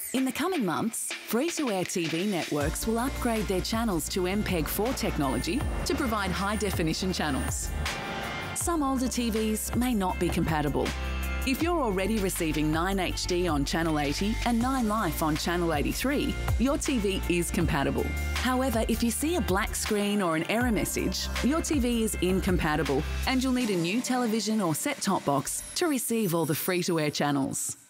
In the coming months, free-to-air TV networks will upgrade their channels to MPEG-4 technology to provide high-definition channels. Some older TVs may not be compatible. If you're already receiving 9HD on Channel 80 and 9Life on Channel 83, your TV is compatible. However, if you see a black screen or an error message, your TV is incompatible and you'll need a new television or set-top box to receive all the free-to-air channels.